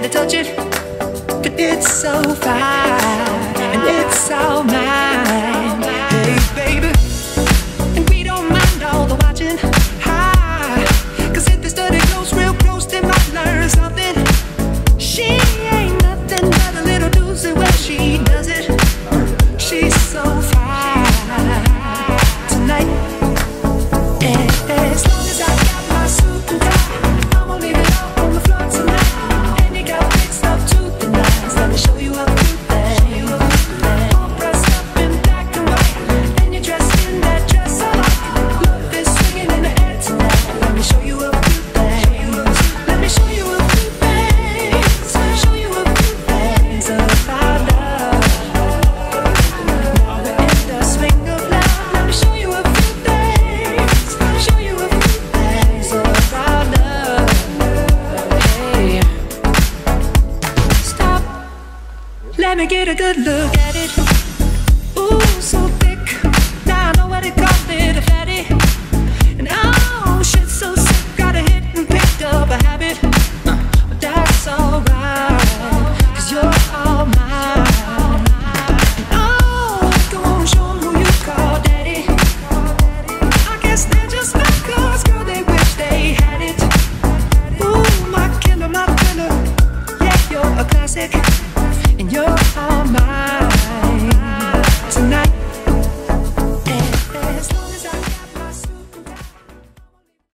to touch it, 'cause it's so fine and it's all mine. Hey baby, and we don't mind all the watching. Hi, 'cause if they study close, real close, they might learn something. She ain't nothing but a little doozy when she does it. She's so fine tonight. As long as I got my suit and tie, I won't leave it all on the floor tonight. And you got big stuff to the nines. Let me show you a few things. All dressed up in black and white, and you're dressed in that dress I like. Love is swinging in the air tonight. Let me show you a few things. Let me show you a few things. Show you a few things about love. Now we're in the swing of love. Let me show you a few things. Show you a few things about love. Hey, stop. Let me get a good look at it. Ooh, so thick. Now I know what they call it, a fatty. And oh, shit, so sick. Got a hit and picked up a habit. But that's alright, 'cause you're all mine. Oh, go on, show 'em who you call daddy. I guess they're just like us, girl, they wish they had it. Ooh, my killer, yeah, you're a classic.